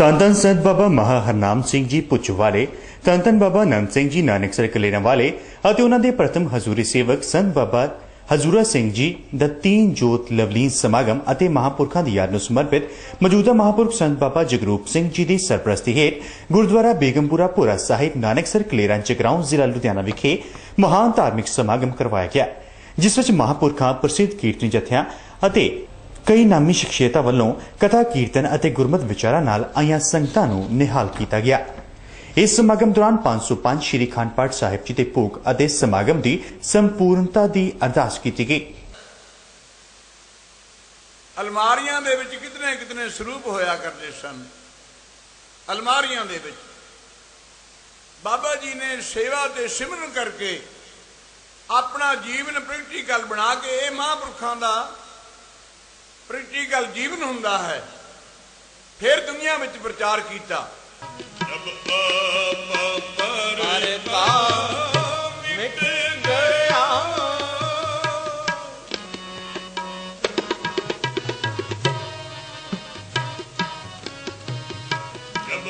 ਧੰਨ ਧੰਨ संत बाबा महा हरनाम सिंह जी पुछ वाले, धन धन बाबा नंद सिंह जी नानकसर कलेरा वाले ਅਤੇ ਉਹਨਾਂ ਦੇ ਪ੍ਰਥਮ ਹਜ਼ੂਰੀ ਸੇਵਕ ਸੰਤ ਬਾਬਾ ਹਜ਼ੂਰਾ ਸਿੰਘ ਜੀ ਦਾ 3 ਜੋਤ ਲਵਲੀਨ ਸਮਾਗਮ ਅਤੇ ਮਹਾਂਪੁਰਖਾਂ ਦੀ ਯਾਦ ਨੂੰ ਸਮਰਪਿਤ ਮੌਜੂਦਾ ਮਹਾਂਪੁਰਖ ਸੰਤ ਬਾਬਾ ਜਗਰੂਪ ਸਿੰਘ ਜੀ ਦੀ ਸਰਪ੍ਰਸਤੀ ਹੇਠ ਗੁਰਦੁਆਰਾ ਬੇਗਮਪੁਰਾ ਭੋਰਾ ਸਾਹਿਬ ਨਾਨਕਸਰ ਕਲੇਰਾ ਜਗਰਾਉਂ ਜ਼ਿਲ੍ਹਾ ਲੁਧਿਆਣਾ ਵਿਖੇ ਮਹਾਨ ਧਾਰਮਿਕ ਸਮਾਗਮ ਕਰਵਾਇਆ ਗਿਆ, ਜਿਸ ਵਿੱਚ ਮਹਾਂਪੁਰਖਾਂ ਪ੍ਰਸਿੱਧ ਕੀਰਤਨੀ ਜਥਿਆਂ ਅਤੇ कई नामी शख्सियतां वालों कथा कीर्तन और गुरमत विचारां नाल आईयां संगतां नूं निहाल किया गया। इस समागम दौरान 505 श्री अखंड पाठ साहिब जी के भोग और समागम की संपूर्णता की अरदास की गई। अलमारियां दे विच कितने कितने स्वरूप होया करते सन। अलमारियां दे विच बाबा जी ने सेवा ते सिमरन करके अपना जीवन प्रैक्टिकल बना के ये महापुरखों का प्रैक्टिकल जीवन हुंदा है, फिर दुनिया में प्रचार किया। जब मिट गया जब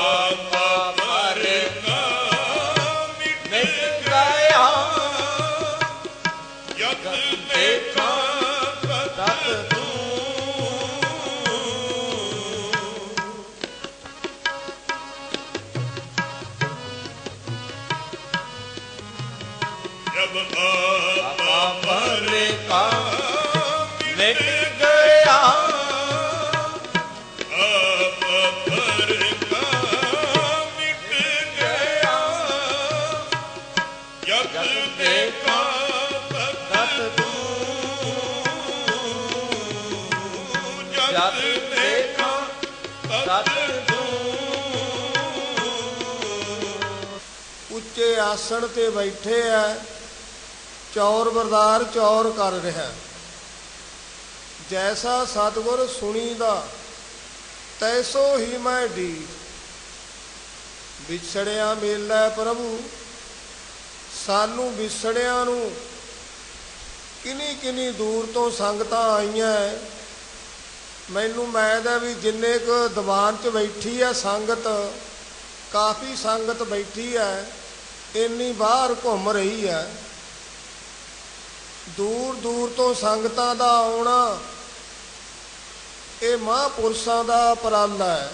उच्चे आसन ते बैठे है, चौर बरदार चौर कर रहा। जैसा सतगुर सुनीदा तैसो ही मैं डी। विछड़िया मेला प्रभु सानू विछड़िया नू किनी किनी दूर तो संगतां आईयां। मैनू मैद है भी जिन्ने क दीवान च बैठी है संगत, काफ़ी संगत बैठी है, इन्नी बाहर घूम रही है। दूर दूर तो संगतां दा आउणा ये महापुरुषां दा उपराला है।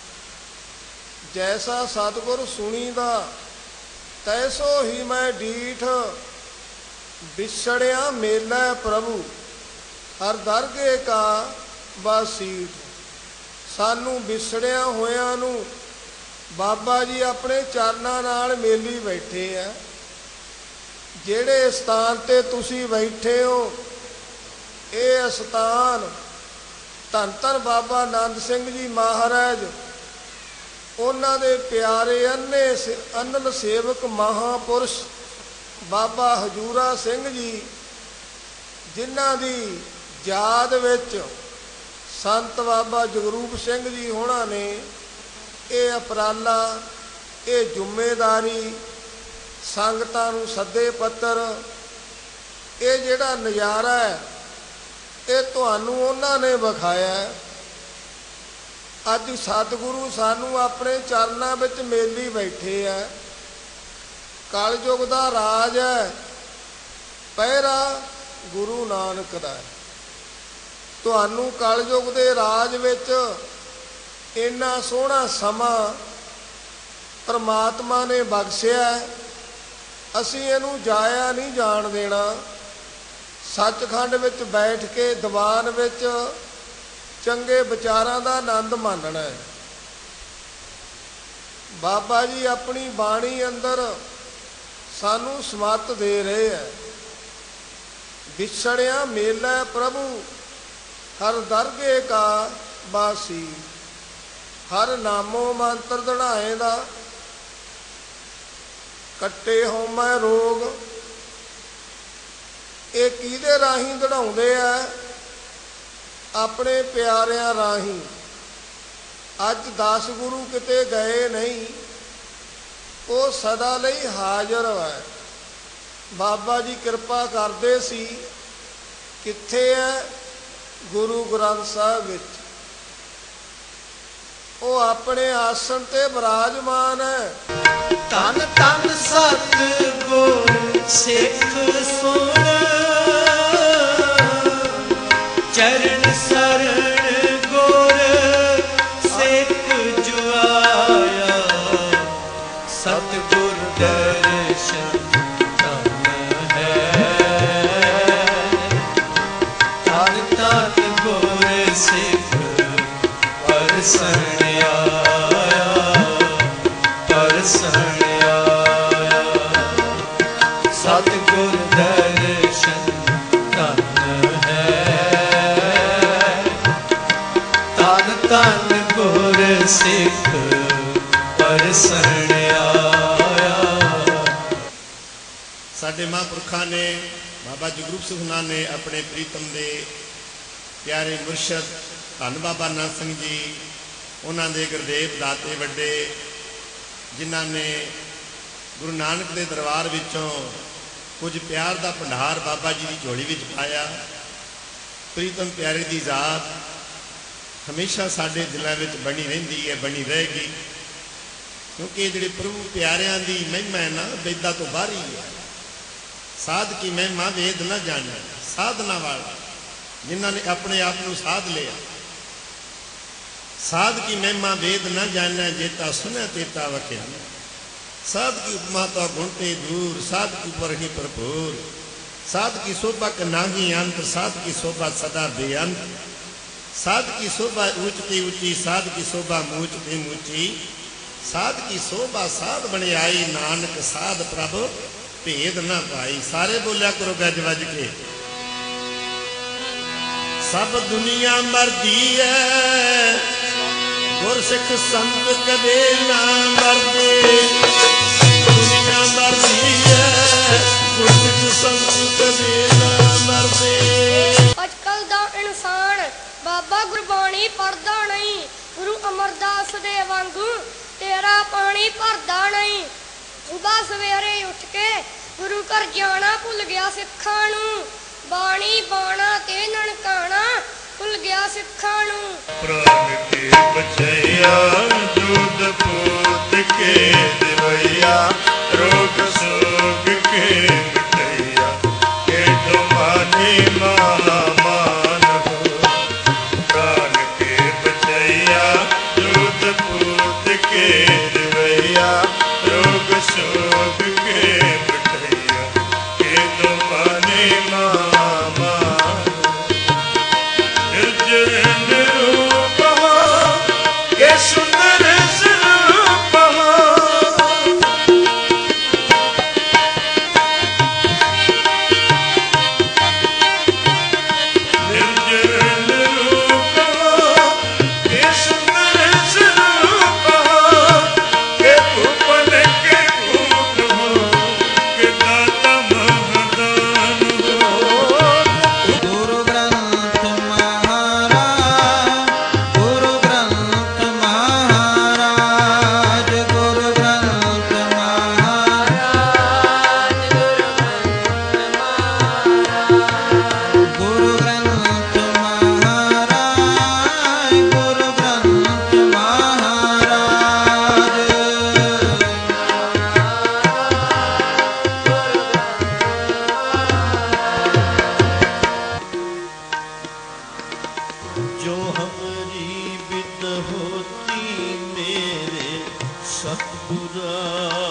जैसा सतगुर सुनीदा तैसो ही मैं डीठ। विछड़िया मेला प्रभु हर दरगे का बासीठ। सानू विछड़िया होया नू बाबा जी अपने चरनां नाल मेली बैठे है। जेड़े स्थान ते तुसी बैठे हो ये स्थान धन धन बाबा नंद सिंह जी महाराज उन्हां दे प्यारे अनल सेवक महापुरुष बाबा हजूरा सिंह जी जिन्हां दी याद विच संत बाबा जगरूप सिंह जी होना ने ये उपराला ये जिम्मेदारी संगतां नूं सदे पत्तर ये जिहड़ा नज़ारा है ये तुहानूं उन्हां ने विखाया। अज सतगुरु सानू अपने चरनां विच मेली बैठे है। कलयुग दा राज है, पहरा गुरु नानक दा है। तुहानूं कलयुग दे राज विच इन्ना सोहना समा परमात्मा ने बख्शिया, असीं इहनूं जाया नहीं जाण देना। सचखंड विच बैठ के दीवान विच चंगे विचारां दा आनंद मानना है। बाबा जी अपनी बाणी अंदर सानू समत दे रहे हैं। विछड़िया मेला प्रभु हर दरगे का बासी। हर नामो मंत्र दड़ाए दा कट्टे होमै रोग। ये किहदे राही दड़ाउंदे आ? अपने प्यारियां राही। अज 10 गुरु किते गए नहीं, वो सदा लई हाज़र है। बाबा जी कृपा करते सी, कित्थे है? गुरु ग्रंथ साहिब विच। ਉਹ ਆਪਣੇ ਆਸਣ ਤੇ ਬਿਰਾਜਮਾਨ ਹੈ। ਧੰਨ ਧੰਨ ਸਤਿਗੁਰ ਸਿੱਖ ਸੁਣ, ਚਰਨ ਸਰਣ ਗੁਰ ਸਿੱਖ ਜੁਆਇਆ, ਸਤਿਗੁਰ ਦਰਸ਼ਨ ਧੰਨ ਹੈ। ਧੰਨ ਧੰਨ ਗੁਰ ਸਿੱਖ ਪਰਸਨ ਸਤਿਗੁਰ ਦਰਸ਼ਨ ਧੰਨ ਹੈ। ਧੰਨ ਧੰਨ ਗੁਰ ਸਿੱਖ ਪਰਸਨ ਆਇਆ। ਸਾਡੇ ਮਹਾਂਪੁਰਖਾਂ ਨੇ ਬਾਬਾ ਜਗਰੂਪ ਸਿੰਘ ਹੁਣਾਂ ਨੇ ਆਪਣੇ ਪ੍ਰੀਤਮ ਦੇ ਪਿਆਰੇ ਮੁਰਸ਼ਦ ਧੰਨ ਬਾਬਾ ਨਾਨਕ ਸਿੰਘ ਜੀ, ਉਹਨਾਂ ਦੇ ਗੁਰਦੇਵ ਦਾਤੇ ਵੱਡੇ, ਜਿਨ੍ਹਾਂ ਨੇ ਗੁਰੂ ਨਾਨਕ ਦੇ ਦਰਬਾਰ ਵਿੱਚੋਂ ਕੁਝ ਪਿਆਰ ਦਾ ਭੰਡਾਰ ਬਾਬਾ ਜੀ ਦੀ ਝੋਲੀ ਵਿੱਚ ਪਾਇਆ। ਪ੍ਰੀਤਮ ਪਿਆਰੇ ਦੀ ਜ਼ਾਤ ਹਮੇਸ਼ਾ ਸਾਡੇ ਦਿਲਾਂ ਵਿੱਚ ਬਣੀ ਰਹਿੰਦੀ ਹੈ, ਬਣੀ ਰਹੇਗੀ, ਕਿਉਂਕਿ ਇਹ ਜਿਹੜੇ ਪ੍ਰਭੂ ਪਿਆਰਿਆਂ ਦੀ ਮਹਿਮਾ ਹੈ ਨਾ, ਵੇਦਾਂ ਤੋਂ ਬਾਹਰ ਹੀ ਹੈ। ਸਾਧ ਕੀ ਮਹਿਮਾ ਵੇਦ ਨਾ ਜਾਣੇ, ਸਾਧਨਾ ਵਾਲਾ ਜਿਨ੍ਹਾਂ ਨੇ ਆਪਣੇ ਆਪ ਨੂੰ ਸਾਧ ਲਿਆ। ਸਾਧ ਕੀ ਮਹਿਮਾ ਵੇਦ ਨਾ ਜਾਣੈ, ਜੇਤਾ ਸੁਨੈ ਤੇਤਾ ਵਖਿਆ। साध की उपमा तो गुण ते दूर, साध की ऊपर ही भरपूर। साध की शोभा का नागी अंत, साध की शोभा सदा बेअंत। साध की शोभा ऊंचती ऊंची, साध की शोभा मूंचती मूंची। साध की शोभा साध बने आई, नानक साध प्रभु भेद न पाई। सारे बोलिया करो गज वज के। सब दुनिया मरदी है, गुर सिख संत कदे ना मरदे। दुनिया मरदी है, गुर सिख संत कदे ना मरदे। अजकल दा इंसान बाबा गुरबाणी पढ़दा नहीं, गुरु अमरदास दे वांगू तेरा पानी भरदा नहीं। सुबह सवेरे उठ के गुरु घर जाना भुल गया सिखां नूं, बाणी बाणा ते ननकाना भुल गया सिखां नूं। प्राण के बचैया दूध पूत के दिवैया, रोग सोग के मिटैया, के तुम्हारी महामान हो। प्राण के बचैया दूध पूत के दिवैया, रोग सोग के मिटैया, के तुम्हारी महामान। सुंदर स्वरूप निर्जन रूप के सुंदर स्वरूप के भूपन के भूप हो, के दाता महादान हो। गुरु ग्रंथ महाराज, गुरु ग्रंथ महाराज, गुरु ग्रंथ महाराज, गुरु ग्रंथ महाराज, गुरु ग्रंथ महाराज। जो हमारी बिद होती मेरे सतगुरा,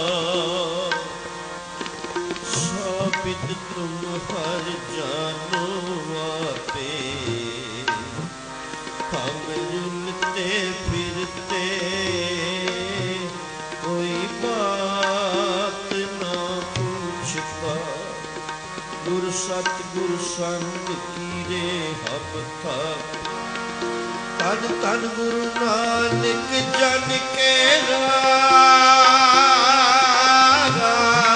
साबित तुम हर जानो आपे। हम रुलते फिरते कोई बात ना पूछता, गुरु सतगुरु संग कीरे हम था। तन तन गुरु नानक जन के रागा,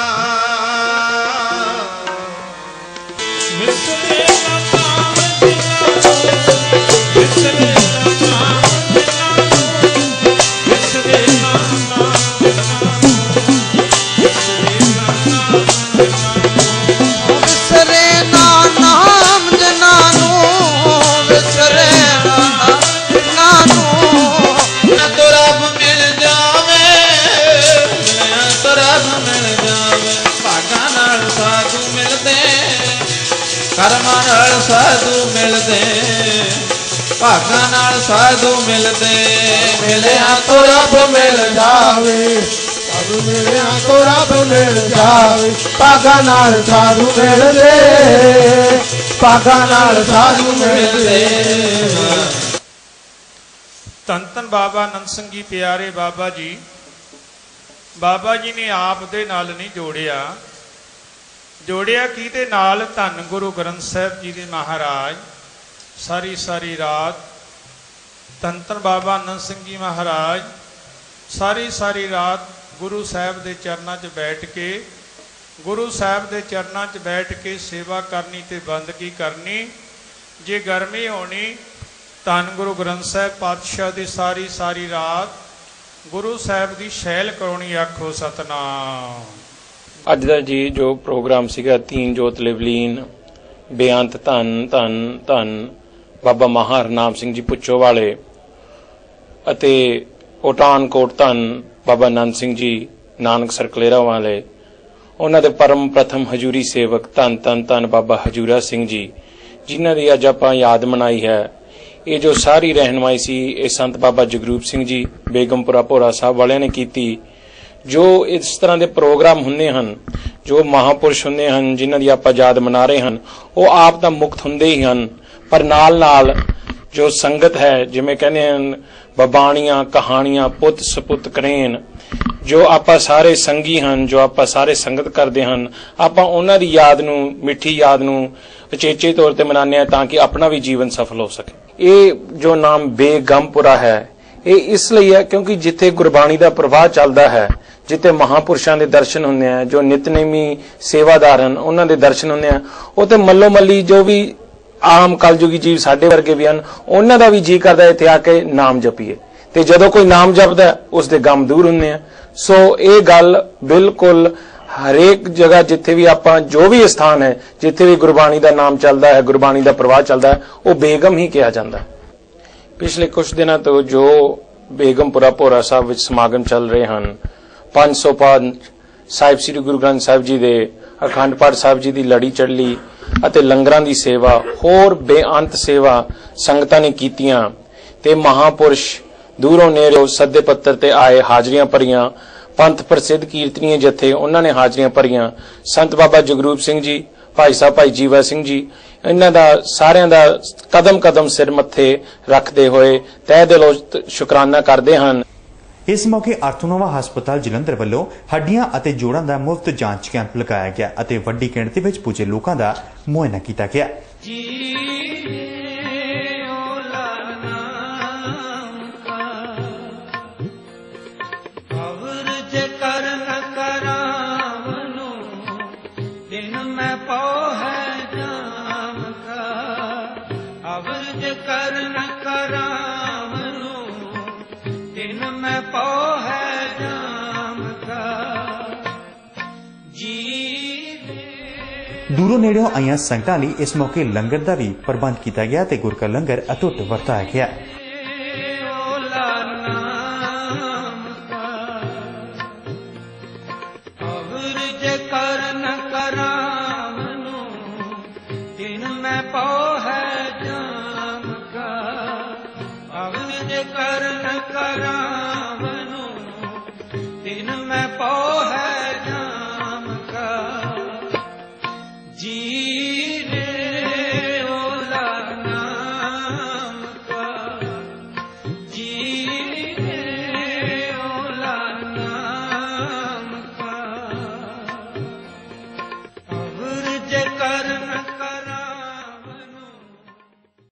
विसरे ना नाम दिनानो, विसरे ना नाम दिनानो, विसरे ना नाम दिनानो, विसरे ना नाम दिनानो। विसरे ना नाम जनानो, विसरे ना नाम जनानो। ਭਾਗਾਂ ਨਾਲ ਸਾਧੂ ਮਿਲਦੇ ਮਿਲਿਆ ਤੋ ਰੱਬ ਮਿਲ ਜਾਵੇ, ਸਾਧੂ ਮਿਲਿਆ ਤੋ ਰੱਬ ਮਿਲ ਜਾਵੇ। ਭਾਗਾਂ ਨਾਲ ਸਾਧੂ ਮਿਲਦੇ, ਭਾਗਾਂ ਨਾਲ ਸਾਧੂ ਮਿਲਦੇ। ਧੰਨ ਧੰਨ ਬਾਬਾ ਨੰਦ ਸਿੰਘ ਜੀ ਪਿਆਰੇ ਬਾਬਾ ਜੀ, ਬਾਬਾ ਜੀ ਨੇ ਆਪ ਦੇ ਨਾਲ ਨਹੀਂ ਜੋੜਿਆ ਕਿਹਦੇ ਨਾਲ? ਧੰਨ ਗੁਰੂ ਗ੍ਰੰਥ ਸਾਹਿਬ ਜੀ ਦੇ ਮਹਾਰਾਜ ਸਾਰੀ ਰਾਤ ਧੰਨ ਧੰਨ ਬਾਬਾ ਨੰਦ ਸਿੰਘ ਜੀ ਮਹਾਰਾਜ ਸਾਰੀ ਰਾਤ ਗੁਰੂ ਸਾਹਿਬ ਦੇ ਚਰਨਾਂ 'ਚ ਬੈਠ ਕੇ, ਗੁਰੂ ਸਾਹਿਬ ਦੇ ਚਰਨਾਂ 'ਚ ਬੈਠ ਕੇ ਸੇਵਾ ਕਰਨੀ ਤੇ ਬੰਦਗੀ ਕਰਨੀ। ਜੇ ਗਰਮੀ ਹੋਣੀ, ਧੰਨ ਗੁਰੂ ਗ੍ਰੰਥ ਸਾਹਿਬ ਪਾਤਸ਼ਾਹ ਦੀ ਸਾਰੀ ਰਾਤ ਗੁਰੂ ਸਾਹਿਬ ਦੀ ਸ਼ੈਲ ਕਰਾਉਣੀ। ਆਖੋ ਸਤਨਾਮ। ਅੱਜ ਦਾ ਜੀ ਜੋ ਪ੍ਰੋਗਰਾਮ ਸੀਗਾ ਤੀਨ ਜੋਤ ਲਿਵਲੀਨ ਬੇਅੰਤ ਧੰਨ ਬਾਬਾ ਮਹਾਹਰਨਾਮ ਸਿੰਘ ਜੀ ਪੁੱਛੋ ਵਾਲੇ ਅਤੇ ਪਠਾਨਕੋਟ ਧੰਨ ਬਾਬਾ ਨੰਦ ਸਿੰਘ ਜੀ ਨਾਨਕਸਰ ਕਲੇਰਾ ਵਾਲੇ, ਉਹਨਾਂ ਦੇ ਪਰਮ ਪ੍ਰਥਮ ਹਜ਼ੂਰੀ ਸੇਵਕ ਧੰਨ ਬਾਬਾ ਹਜੂਰਾ ਸਿੰਘ ਜੀ, ਜਿਨ੍ਹਾਂ ਦੀ ਅੱਜ ਆਪਾਂ ਯਾਦ ਮਨਾਈ ਹੈ। ਇਹ ਜੋ ਸਾਰੀ ਰਹਿਨਮਾਈ ਸੀ ਇਹ ਸੰਤ ਬਾਬਾ ਜਗਰੂਪ ਸਿੰਘ ਜੀ ਬੇਗਮਪੁਰਾ ਭੋਰਾ ਸਾਹਿਬ ਵਾਲਿਆਂ ਨੇ ਕੀਤੀ। ਜੋ ਇਸ ਤਰ੍ਹਾਂ ਦੇ ਪ੍ਰੋਗਰਾਮ ਹੁੰਦੇ ਹਨ, ਜੋ ਮਹਾਪੁਰਸ਼ ਹੁੰਦੇ ਹਨ, ਜਿਨ੍ਹਾਂ ਦੀ ਆਪਾਂ ਯਾਦ ਮਨਾ ਰਹੇ ਹਨ, ਉਹ ਆਪ ਤਾਂ ਮੁਕਤ ਹੁੰਦੇ ਹੀ ਹਨ, ਪਰ ਨਾਲ ਜੋ ਸੰਗਤ ਹੈ, ਜਿਵੇਂ ਕਹਿੰਦੇ ਹਨ ਬਬਾਣੀਆਂ ਕਹਾਣੀਆਂ ਪੁੱਤ ਸਪੁੱਤ ਕਰੇਨ, ਜੋ ਆਪਾਂ ਸਾਰੇ ਸੰਗੀ ਹਨ, ਜੋ ਆਪਾਂ ਸਾਰੇ ਸੰਗਤ ਕਰਦੇ ਹਨ, ਆਪਾਂ ਉਹਨਾਂ ਦੀ ਯਾਦ ਨੂੰ, ਮਿੱਠੀ ਯਾਦ ਨੂੰ ਉਚੇਚੇ ਤੌਰ ਤੇ ਮਨਾਉਂਦੇ ਹਾਂ ਤਾਂ ਕਿ ਆਪਣਾ ਵੀ ਜੀਵਨ ਸਫਲ ਹੋ ਸਕੇ। ਇਹ ਜੋ ਨਾਮ ਬੇਗਮਪੁਰਾ ਹੈ, ਇਹ ਇਸ ਲਈ ਹੈ ਕਿਉਂਕਿ ਜਿੱਥੇ ਗੁਰਬਾਣੀ ਦਾ ਪ੍ਰਵਾਹ ਚੱਲਦਾ ਹੈ, ਜਿੱਥੇ ਮਹਾਪੁਰਸ਼ਾਂ ਦੇ ਦਰਸ਼ਨ ਹੁੰਦੇ ਆ, ਜੋ ਨਿਤਨੇਮੀ ਸੇਵਾਦਾਰ ਹਨ ਉਹਨਾਂ ਦੇ ਦਰਸ਼ਨ ਹੁੰਦੇ ਆ, ਉਹ ਤੇ ਮੱਲੋ ਮੱਲੀ ਜੋ ਵੀ ਆਮ ਕਲਯੁਗੀ ਜੀਵ ਸਾਡੇ ਵਰਗੇ ਵੀ ਹਨ, ਉਹਨਾਂ ਦਾ ਵੀ ਜੀ ਕਰਦਾ ਇੱਥੇ ਆ ਕੇ ਨਾਮ ਜਪੀਏ, ਤੇ ਜਦੋਂ ਕੋਈ ਨਾਮ ਜਪਦਾ ਉਸ ਦੇ ਗਮ ਦੂਰ ਹੁੰਦੇ ਆ। ਸੋ ਇਹ ਗੱਲ ਬਿਲਕੁਲ ਹਰੇਕ ਜਗ੍ਹਾ ਜਿੱਥੇ ਵੀ ਆਪਾਂ, ਜੋ ਵੀ ਸਥਾਨ ਹੈ ਜਿੱਥੇ ਵੀ ਗੁਰਬਾਣੀ ਦਾ ਨਾਮ ਚੱਲਦਾ ਹੈ, ਗੁਰਬਾਣੀ ਦਾ ਪ੍ਰਵਾਹ ਚੱਲਦਾ ਹੈ, ਉਹ ਬੇਗਮ ਹੀ ਕਿਹਾ ਜਾਂਦਾ ਹੈ। ਪਿਛਲੇ ਕੁਝ ਦਿਨਾਂ ਤੋਂ ਜੋ ਬੇਗਮਪੁਰਾ ਭੋਰਾ ਸਾਹਿਬ ਵਿੱਚ ਸਮਾਗਮ ਚੱਲ ਰਹੇ ਹਨ, 505 ਸਾਹਿਬ ਸ੍ਰੀ ਗੁਰੂ ਗ੍ਰੰਥ ਸਾਹਿਬ ਜੀ ਦੇ ਅਖੰਡ ਪਾਠ ਸਾਹਿਬ ਜੀ ਦੀ ਲੜੀ ਚੱਲੀ ਅਤੇ ਲੰਗਰਾਂ ਦੀ ਸੇਵਾ, ਹੋਰ ਬੇਅੰਤ ਸੇਵਾ ਸੰਗਤਾਂ ਨੇ ਕੀਤੀਆਂ ਤੇ ਮਹਾਪੁਰਸ਼ ਦੂਰੋਂ ਨੇੜੋਂ ਸੱਦੇ ਪੱਤਰ ਤੇ ਆਏ, ਹਾਜ਼ਰੀਆਂ ਭਰੀਆਂ। ਪੰਥ ਪ੍ਰਸਿੱਧ ਕੀਰਤਨੀਏ ਜਥੇ ਉਹਨਾਂ ਨੇ ਹਾਜ਼ਰੀਆਂ ਭਰੀਆਂ। ਸੰਤ ਬਾਬਾ ਜਗਰੂਪ ਸਿੰਘ ਜੀ, ਭਾਈ ਸਾਹਿਬ ਭਾਈ ਜੀਵਾ ਸਿੰਘ ਜੀ, ਇਹਨਾਂ ਦਾ ਸਾਰਿਆਂ ਦਾ ਕਦਮ ਕਦਮ ਸਿਰ ਮੱਥੇ ਰੱਖਦੇ ਹੋਏ ਤਹਿ ਦਿਲੋਂ ਸ਼ੁਕਰਾਨਾ ਕਰਦੇ ਹਨ। ਇਸ ਮੌਕੇ ਆਰਥੋਨੋਵਾ ਹਸਪਤਾਲ ਜਲੰਧਰ ਵੱਲੋਂ ਹੱਡੀਆਂ ਅਤੇ ਜੋੜਾਂ ਦਾ ਮੁਫਤ ਜਾਂਚ ਕੈਂਪ ਲਗਾਇਆ ਗਿਆ ਅਤੇ ਵੱਡੀ ਗਿਣਤੀ ਵਿੱਚ ਪੁੱਜੇ ਲੋਕਾਂ ਦਾ ਮੁਆਇਨਾ ਕੀਤਾ ਗਿਆ। ਦੂਰੋਂ ਨੇੜਿਓਂ ਆਈਆਂ ਸੰਗਤਾਂ ਲਈ ਇਸ ਮੌਕੇ ਲੰਗਰ ਦਾ ਵੀ ਪ੍ਰਬੰਧ ਕੀਤਾ ਗਿਆ ਤੇ ਗੁਰ ਕਾ ਲੰਗਰ ਅਟੁੱਟ ਵਰਤਾਇਆ ਗਿਆ।